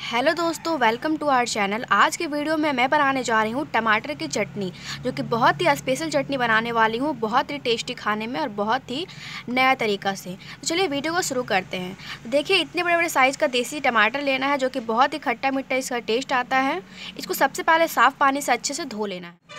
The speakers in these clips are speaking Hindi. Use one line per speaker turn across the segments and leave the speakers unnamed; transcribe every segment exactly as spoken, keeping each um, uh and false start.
हेलो दोस्तों, वेलकम टू आवर चैनल। आज के वीडियो में मैं बनाने जा रही हूँ टमाटर की चटनी, जो कि बहुत ही स्पेशल चटनी बनाने वाली हूँ, बहुत ही टेस्टी खाने में और बहुत ही नया तरीका से। तो चलिए वीडियो को शुरू करते हैं। तो देखिए, इतने बड़े बड़े साइज़ का देसी टमाटर लेना है, जो कि बहुत ही खट्टा मीठा इसका टेस्ट आता है। इसको सबसे पहले साफ़ पानी से अच्छे से धो लेना है।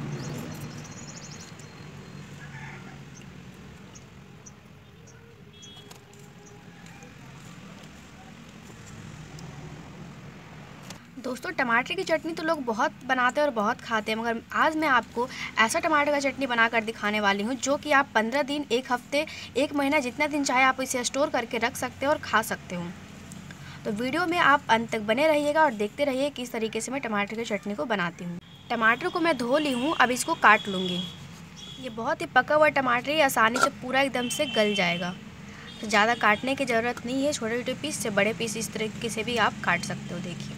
दोस्तों, टमाटर की चटनी तो लोग बहुत बनाते हैं और बहुत खाते हैं, मगर आज मैं आपको ऐसा टमाटर का चटनी बनाकर दिखाने वाली हूँ जो कि आप पंद्रह दिन, एक हफ्ते, एक महीना, जितना दिन चाहे आप इसे स्टोर करके रख सकते हो और खा सकते हो। तो वीडियो में आप अंत तक बने रहिएगा और देखते रहिए किस तरीके से मैं टमाटर की चटनी को बनाती हूँ। टमाटर को मैं धो ली हूँ, अब इसको काट लूँगी। ये बहुत ही पका हुआ टमाटर है, आसानी से पूरा एकदम से गल जाएगा, तो ज़्यादा काटने की ज़रूरत नहीं है। छोटे छोटे पीस से बड़े पीस इस तरीके से भी आप काट सकते हो। देखिए,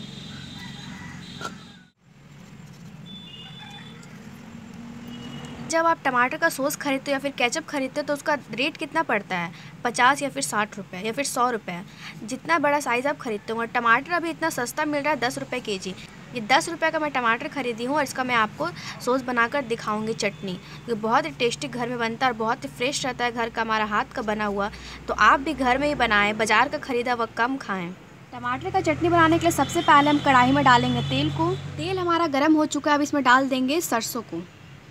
जब आप टमाटर का सॉस खरीदते हो या फिर केचप खरीदते हो तो उसका रेट कितना पड़ता है? पचास या फिर साठ रुपये या फिर सौ रुपये, जितना बड़ा साइज़ आप खरीदते हो। और टमाटर अभी इतना सस्ता मिल रहा है, दस रुपये के जी। ये दस रुपये का मैं टमाटर खरीदी हूँ और इसका मैं आपको सॉस बनाकर दिखाऊंगी चटनी। ये बहुत ही टेस्टी घर में बनता है और बहुत ही फ्रेश रहता है, घर का हमारा हाथ का बना हुआ। तो आप भी घर में ही बनाएं, बाज़ार का ख़रीदा हुआ कम खाएँ। टमाटर का चटनी बनाने के लिए सबसे पहले हम कढ़ाई में डालेंगे तेल को। तेल हमारा गर्म हो चुका है, अब इसमें डाल देंगे सरसों को।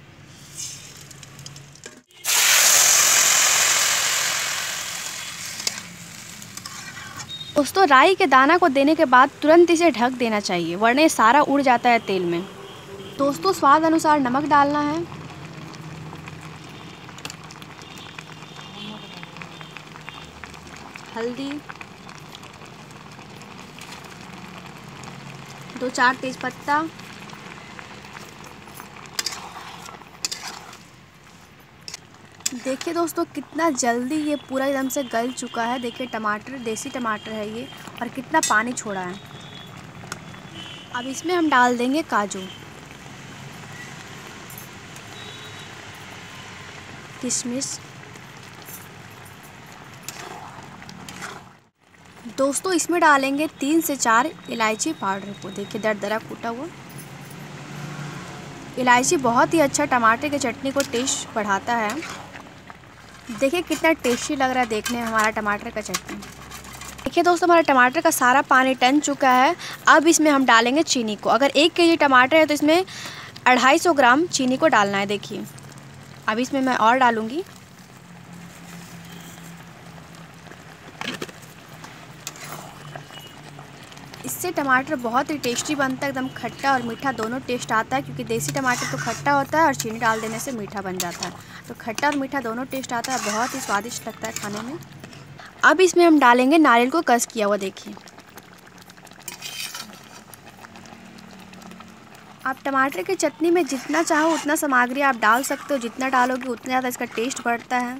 दोस्तों, राई के दाना को देने के बाद तुरंत इसे ढक देना चाहिए, वरना सारा उड़ जाता है तेल में। दोस्तों, स्वाद अनुसार नमक डालना है। हल्दी, दो चार तेज़पत्ता, देखिए दोस्तों कितना जल्दी ये पूरा एकदम से गल चुका है। देखिए, टमाटर देसी टमाटर है ये, और कितना पानी छोड़ा है। अब इसमें हम डाल देंगे काजू, किशमिश। दोस्तों, इसमें डालेंगे तीन से चार इलायची पाउडर को। देखिए, दरदरा कूटा हुआ। इलायची बहुत ही अच्छा टमाटर की चटनी को टेस्ट बढ़ाता है। देखिए कितना टेस्टी लग रहा है देखने में हमारा टमाटर का चटनी। देखिए दोस्तों, हमारा टमाटर का सारा पानी टन चुका है। अब इसमें हम डालेंगे चीनी को। अगर एक केजी टमाटर है तो इसमें अढ़ाई सौ ग्राम चीनी को डालना है। देखिए, अब इसमें मैं और डालूँगी। इससे टमाटर बहुत ही टेस्टी बनता है, एकदम खट्टा और मीठा दोनों टेस्ट आता है, क्योंकि देसी टमाटर तो खट्टा होता है और चीनी डाल देने से मीठा बन जाता है। तो खट्टा और मीठा दोनों टेस्ट आता है, बहुत ही स्वादिष्ट लगता है खाने में। अब इसमें हम डालेंगे नारियल को कस किया हुआ। देखिए, आप टमाटर की चटनी में जितना चाहो उतना सामग्री आप डाल सकते हो। जितना डालोगे उतना ज़्यादा इसका टेस्ट बढ़ता है,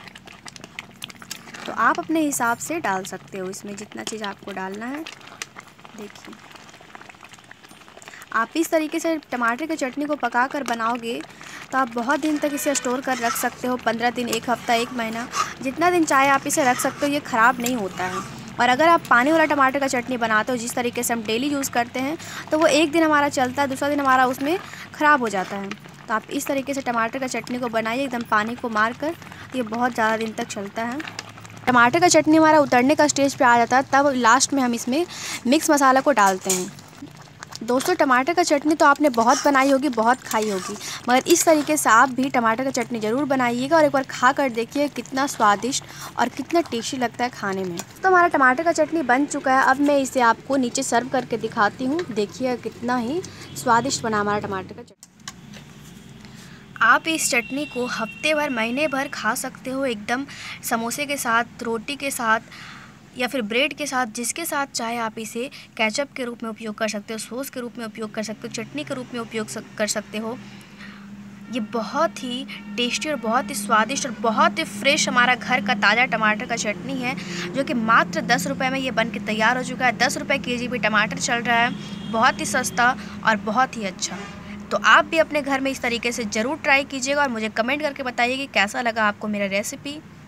तो आप अपने हिसाब से डाल सकते हो इसमें जितना चीज़ आपको डालना है। देखिए, आप इस तरीके से टमाटर की चटनी को पका कर बनाओगे तो आप बहुत दिन तक इसे स्टोर कर रख सकते हो। पंद्रह दिन, एक हफ्ता, एक महीना, जितना दिन चाहे आप इसे रख सकते हो। ये ख़राब नहीं होता है। और अगर आप पानी वाला टमाटर का चटनी बनाते हो, जिस तरीके से हम डेली यूज़ करते हैं, तो वो एक दिन हमारा चलता है, दूसरा दिन हमारा उसमें ख़राब हो जाता है। तो आप इस तरीके से टमाटर का चटनी को बनाइए, एकदम पानी को मार कर। ये बहुत ज़्यादा दिन तक चलता है। टमाटर का चटनी हमारा उतरने का स्टेज पे आ जाता है, तब लास्ट में हम इसमें मिक्स मसाला को डालते हैं। दोस्तों, टमाटर का चटनी तो आपने बहुत बनाई होगी, बहुत खाई होगी, मगर इस तरीके से आप भी टमाटर का चटनी ज़रूर बनाइएगा और एक बार खा कर देखिए कितना स्वादिष्ट और कितना टेस्टी लगता है खाने में। तो हमारा टमाटर का चटनी बन चुका है। अब मैं इसे आपको नीचे सर्व करके दिखाती हूँ। देखिए कितना ही स्वादिष्ट बना हमारा टमाटर का चटनी। आप इस चटनी को हफ्ते भर, महीने भर खा सकते हो, एकदम समोसे के साथ, रोटी के साथ या फिर ब्रेड के साथ, जिसके साथ चाहे आप इसे केचप के रूप में उपयोग कर सकते हो, सॉस के रूप में उपयोग कर सकते हो, चटनी के रूप में उपयोग कर सकते हो। ये बहुत ही टेस्टी और बहुत ही स्वादिष्ट और बहुत ही फ्रेश हमारा घर का ताज़ा टमाटर का चटनी है, जो कि मात्र दस रुपये में ये बन के तैयार हो चुका है। दस रुपये के जी भी टमाटर चल रहा है, बहुत ही सस्ता और बहुत ही अच्छा। तो आप भी अपने घर में इस तरीके से ज़रूर ट्राई कीजिएगा और मुझे कमेंट करके बताइए कि कैसा लगा आपको मेरा रेसिपी।